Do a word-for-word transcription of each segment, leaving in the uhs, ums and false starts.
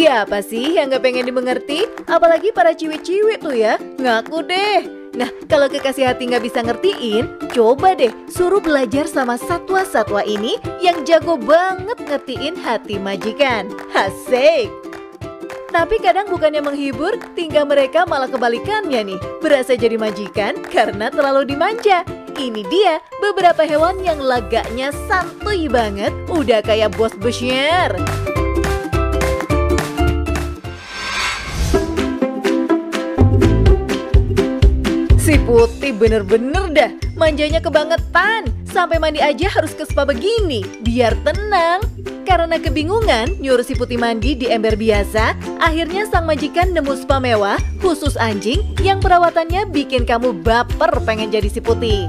Siapa sih yang gak pengen dimengerti? Apalagi para ciwi-ciwi tuh ya, ngaku deh. Nah, kalau kekasih hati nggak bisa ngertiin, coba deh suruh belajar sama satwa-satwa ini yang jago banget ngertiin hati majikan. Asik! Tapi kadang bukannya menghibur, tingkah mereka malah kebalikannya nih. Berasa jadi majikan karena terlalu dimanja. Ini dia beberapa hewan yang lagaknya santuy banget, udah kayak bos besar. Si Putih bener-bener dah, manjanya kebangetan. Sampai mandi aja harus ke spa begini, biar tenang. Karena kebingungan nyuruh si Putih mandi di ember biasa, akhirnya sang majikan nemu spa mewah khusus anjing yang perawatannya bikin kamu baper pengen jadi si Putih.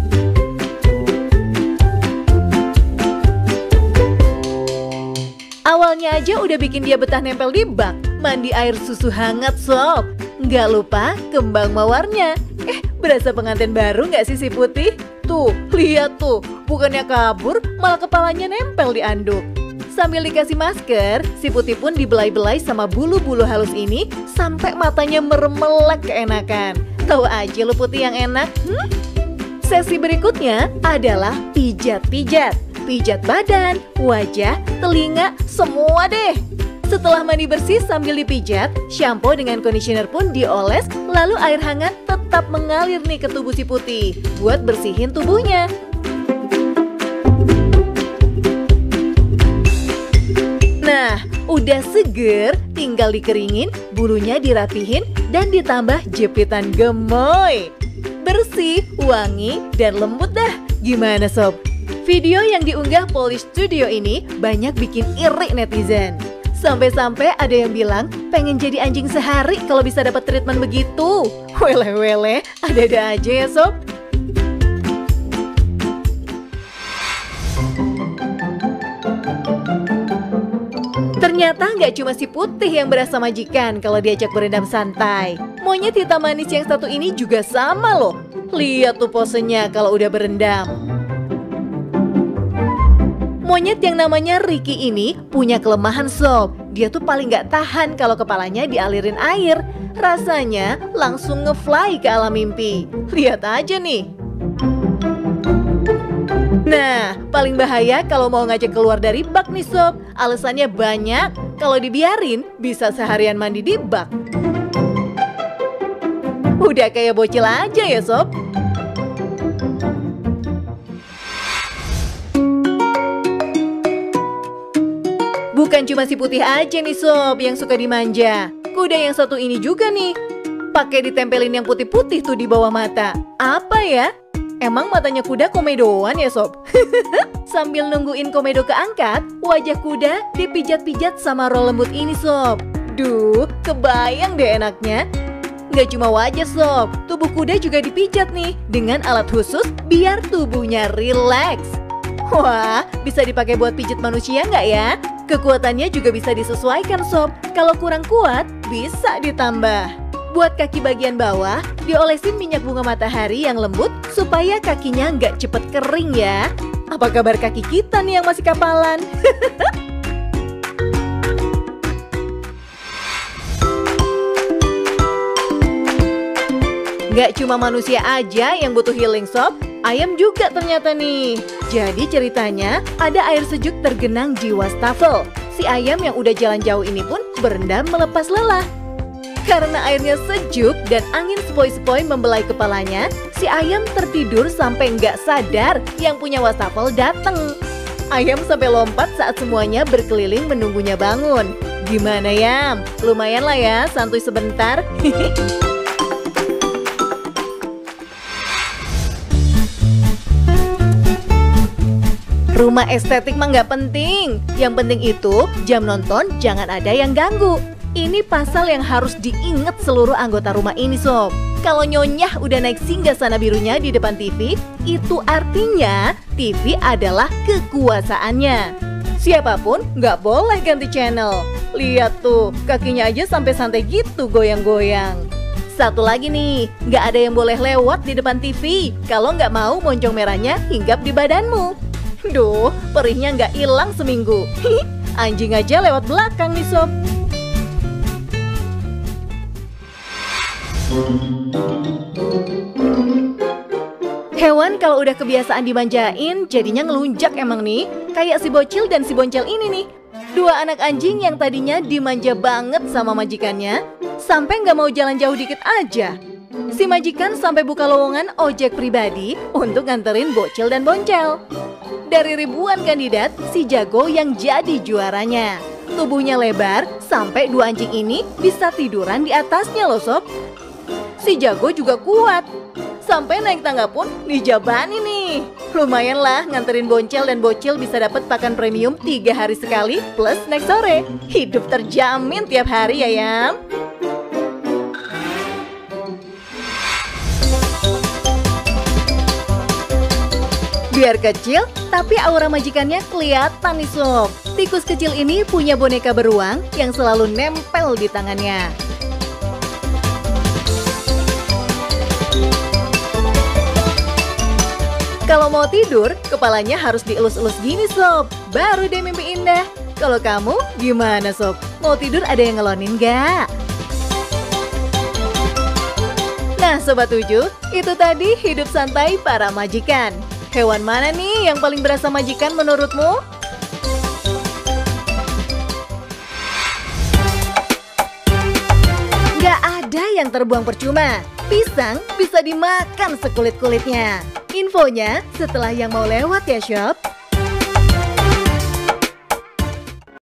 Awalnya aja udah bikin dia betah nempel di bak, mandi air susu hangat sob. Nggak lupa kembang mawarnya. Eh, berasa pengantin baru nggak sih si Putih? Tuh, lihat tuh, bukannya kabur, malah kepalanya nempel di anduk. Sambil dikasih masker, si Putih pun dibelai-belai sama bulu-bulu halus ini sampai matanya meremelek keenakan. Tahu aja lu Putih yang enak, hmm? Sesi berikutnya adalah pijat-pijat. Pijat badan, wajah, telinga, semua deh. Setelah mandi bersih sambil dipijat, shampoo dengan conditioner pun dioles, lalu air hangat tetap mengalir nih ke tubuh si Putih buat bersihin tubuhnya. Nah, udah seger, tinggal dikeringin, bulunya dirapihin, dan ditambah jepitan gemoy. Bersih, wangi, dan lembut dah. Gimana sob? Video yang diunggah Polish Studio ini banyak bikin iri netizen. Sampai-sampai ada yang bilang pengen jadi anjing sehari kalau bisa dapat treatment begitu. Wele-wele, ada-ada aja ya sob. Ternyata nggak cuma si Putih yang berasa majikan kalau diajak berendam santai. Monyet hitam manis yang satu ini juga sama loh. Lihat tuh posenya kalau udah berendam. Monyet yang namanya Ricky ini punya kelemahan sob. Dia tuh paling gak tahan kalau kepalanya dialirin air. Rasanya langsung nge-fly ke alam mimpi. Lihat aja nih. Nah, paling bahaya kalau mau ngajak keluar dari bak nih sob. Alasannya banyak. Kalau dibiarin bisa seharian mandi di bak. Udah kayak bocil aja ya sob. Bukan cuma si Putih aja nih sob yang suka dimanja. Kuda yang satu ini juga nih. Pakai ditempelin yang putih-putih tuh di bawah mata. Apa ya? Emang matanya kuda komedoan ya sob? Sambil nungguin komedo keangkat, wajah kuda dipijat-pijat sama roll lembut ini sob. Duh, kebayang deh enaknya. Nggak cuma wajah sob, tubuh kuda juga dipijat nih dengan alat khusus biar tubuhnya rileks. Wah, bisa dipakai buat pijat manusia nggak ya? Kekuatannya juga bisa disesuaikan sob. Kalau kurang kuat, bisa ditambah. Buat kaki bagian bawah, diolesin minyak bunga matahari yang lembut supaya kakinya nggak cepet kering ya. Apa kabar kaki kita nih yang masih kapalan? Nggak cuma manusia aja yang butuh healing sob, ayam juga ternyata nih. Jadi ceritanya ada air sejuk tergenang di wastafel. Si ayam yang udah jalan jauh ini pun berendam melepas lelah. Karena airnya sejuk dan angin sepoi-sepoi membelai kepalanya, si ayam tertidur sampai nggak sadar yang punya wastafel dateng. Ayam sampai lompat saat semuanya berkeliling menunggunya bangun. Gimana Yam? Lumayan lah ya, santuy sebentar. Rumah estetik mah nggak penting. Yang penting itu jam nonton jangan ada yang ganggu. Ini pasal yang harus diingat seluruh anggota rumah ini sob. Kalau nyonyah udah naik singgasana birunya di depan T V, itu artinya T V adalah kekuasaannya. Siapapun nggak boleh ganti channel. Lihat tuh, kakinya aja sampai santai gitu goyang-goyang. Satu lagi nih, nggak ada yang boleh lewat di depan T V kalau nggak mau moncong merahnya hinggap di badanmu. Duh, perihnya nggak hilang seminggu. Anjing aja lewat belakang nih sob. Hewan kalau udah kebiasaan dimanjain, jadinya ngelunjak emang nih. Kayak si Bocil dan si Boncel ini nih. Dua anak anjing yang tadinya dimanja banget sama majikannya, sampai nggak mau jalan jauh dikit aja. Si majikan sampai buka lowongan ojek pribadi untuk nganterin Bocil dan Boncel. Dari ribuan kandidat, si Jago yang jadi juaranya. Tubuhnya lebar, sampai dua anjing ini bisa tiduran di atasnya loh sob. Si Jago juga kuat. Sampai naik tangga pun dijabani nih. Lumayan lah nganterin Boncel dan Bocil bisa dapat pakan premium tiga hari sekali plus snack sore. Hidup terjamin tiap hari ya Yam. Biar kecil, tapi aura majikannya kelihatan nih sob. Tikus kecil ini punya boneka beruang yang selalu nempel di tangannya. Kalau mau tidur, kepalanya harus dielus-elus gini sob, baru deh mimpi indah. Kalau kamu gimana sob? Mau tidur ada yang ngelonin gak? Nah Sobat Tujuh, itu tadi hidup santai para majikan. Hewan mana nih yang paling berasa majikan menurutmu? Gak ada yang terbuang percuma. Pisang bisa dimakan sekulit-kulitnya. Infonya setelah yang mau lewat ya Shop.